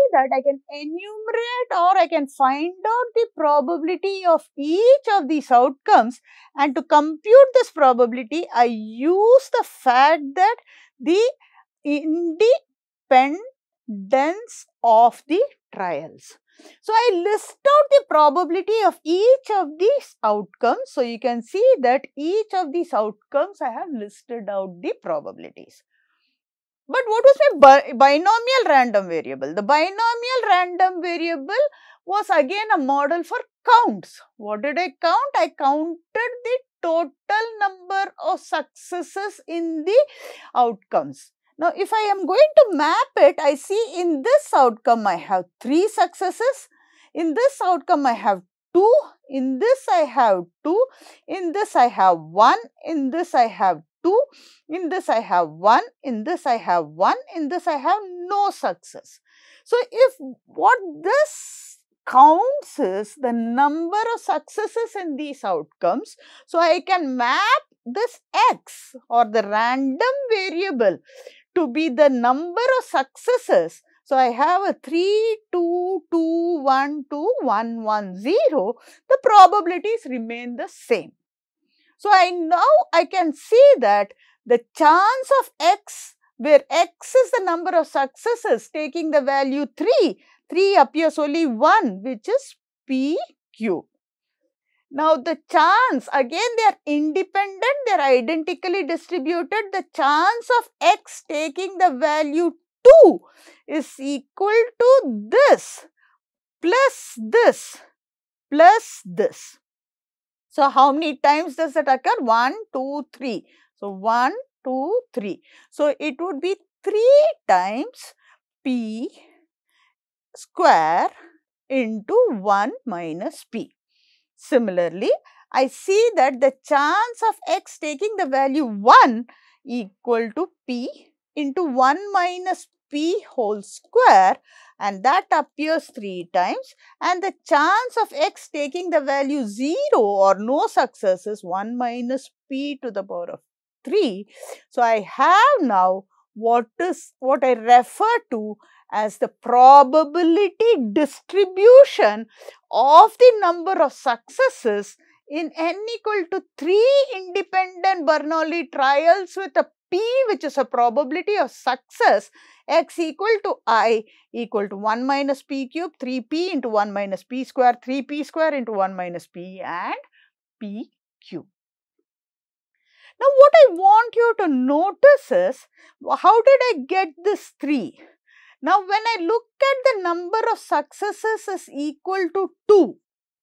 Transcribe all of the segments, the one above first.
that I can enumerate or I can find out the probability of each of these outcomes, and to compute this probability I use the fact that the independence of the trials. So, I list out the probability of each of these outcomes. So, you can see that each of these outcomes I have listed out the probabilities. But what was my binomial random variable? The binomial random variable was again a model for counts. What did I count? I counted the total number of successes in the outcomes. Now, if I am going to map it, I see in this outcome I have 3 successes, in this outcome I have 2, in this I have 2, in this I have 1, in this I have 2, in this I have 1, in this I have 1, in this I have no success. So, if what this counts is the number of successes in these outcomes, so I can map this x or the random variable to be the number of successes. So, I have a 3, 2, 2, 1, 2, 1, 1, 0, the probabilities remain the same. So, I can see that the chance of x, where x is the number of successes taking the value 3 appears only 1, which is p cube. Now, the chance, again they are independent, they are identically distributed. The chance of x taking the value 2 is equal to this plus this plus this. So, how many times does that occur? 1, 2, 3. So, 1, 2, 3. So, it would be 3 times p square into 1 minus p. Similarly, I see that the chance of x taking the value 1 equal to p into 1 minus p whole square, and that appears 3 times, and the chance of x taking the value 0 or no success is 1 minus p to the power of 3. So, I have now what I refer to as the probability distribution of the number of successes in n equal to 3 independent Bernoulli trials with a p, which is a probability of success, x equal to I equal to 1 minus p cube, 3p into 1 minus p square, 3p square into 1 minus p and p cube. Now, what I want you to notice is, how did I get this 3? Now, when I look at the number of successes is equal to 2,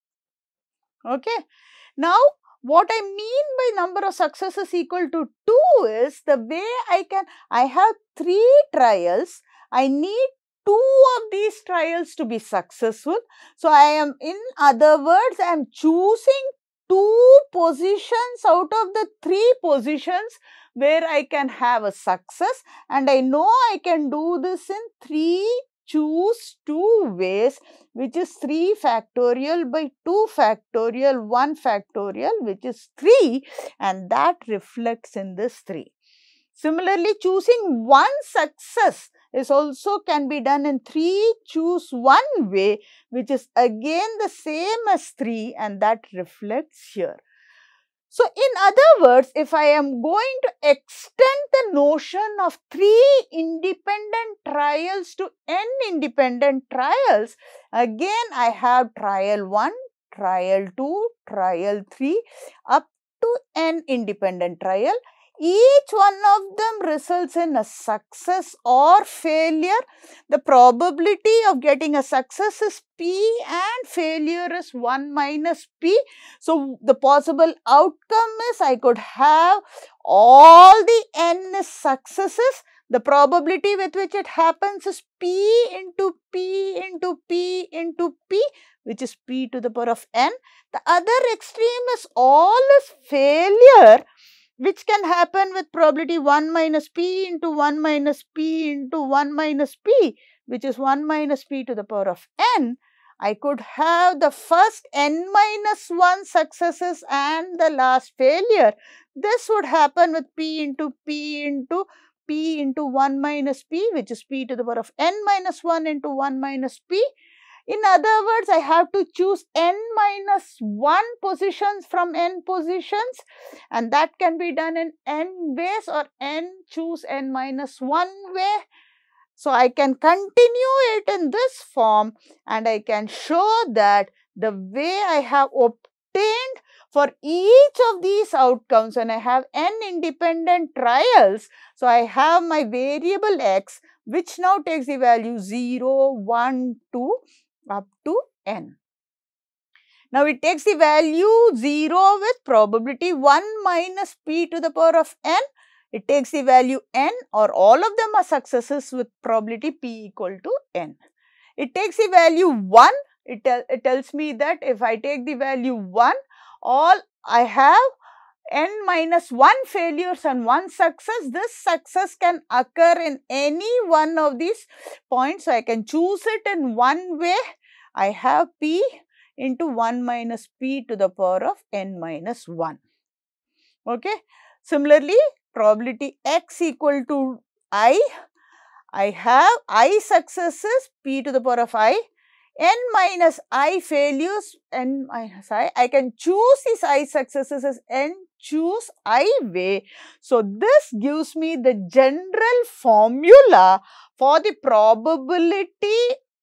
okay. Now, what I mean by number of successes equal to 2 is the way I have 3 trials, I need 2 of these trials to be successful. So, in other words, I am choosing 2 positions out of the 3 positions where I can have a success, and I know I can do this in 3 choose 2 ways, which is 3 factorial by 2 factorial 1 factorial, which is 3, and that reflects in this 3. Similarly, choosing 1 success is also can be done in 3 choose 1 way, which is again the same as 3, and that reflects here. So, in other words, if I am going to extend the notion of 3 independent trials to n independent trials, again I have trial 1, trial 2, trial 3 up to n independent trial. Each one of them results in a success or failure. The probability of getting a success is p and failure is 1 minus p. So, the possible outcome is I could have all the n successes. The probability with which it happens is p into p into p into p, which is p to the power of n. The other extreme is all is failure, which can happen with probability 1 minus p into 1 minus p into 1 minus p, which is 1 minus p to the power of n. I could have the first n minus 1 successes and the last failure. This would happen with p into p into 1 minus p, which is p to the power of n minus 1 into 1 minus p. In other words, I have to choose n minus 1 positions from n positions, and that can be done in n ways, or choose n minus 1 way. So, I can continue it in this form, and I can show that the way I have obtained for each of these outcomes, when I have n independent trials, so I have my variable x, which now takes the value 0, 1, 2 up to n. Now, it takes the value 0 with probability 1 minus p to the power of n. It takes the value n, or all of them are successes with probability p equal to n. It takes the value 1. It tells me that if I take the value 1, all I have n minus 1 failures and 1 success. This success can occur in any one of these points. So, I can choose it in one way. I have p into 1 minus p to the power of n minus 1. Okay. Similarly, probability x equal to I have I successes, p to the power of I, n minus I failures, n minus I can choose these I successes as n choose I way. So, this gives me the general formula for the probability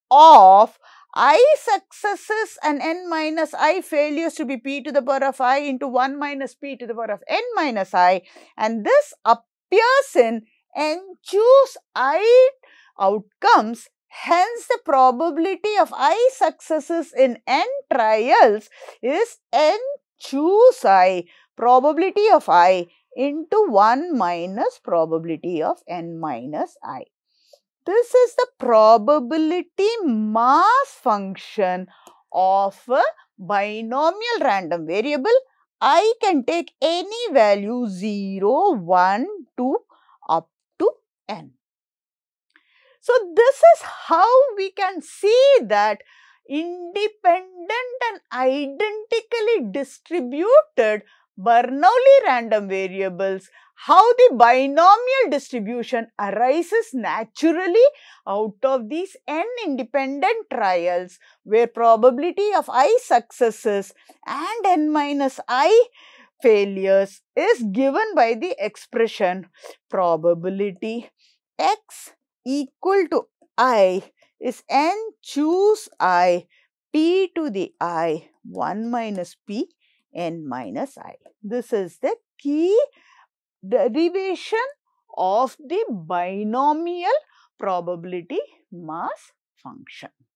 of I successes and n minus I failures to be p to the power of I into 1 minus p to the power of n minus I, and this appears in n choose I outcomes. Hence, the probability of I successes in n trials is n choose I, probability of I into 1 minus probability of n minus I. This is the probability mass function of a binomial random variable. I can take any value 0, 1, 2 up to n. So, this is how we can see that independent and identically distributed Bernoulli random variables, how the binomial distribution arises naturally out of these n independent trials, where probability of I successes and n minus I failures is given by the expression probability x equal to I is n choose I p to the I 1 minus p n minus I. This is the key derivation of the binomial probability mass function.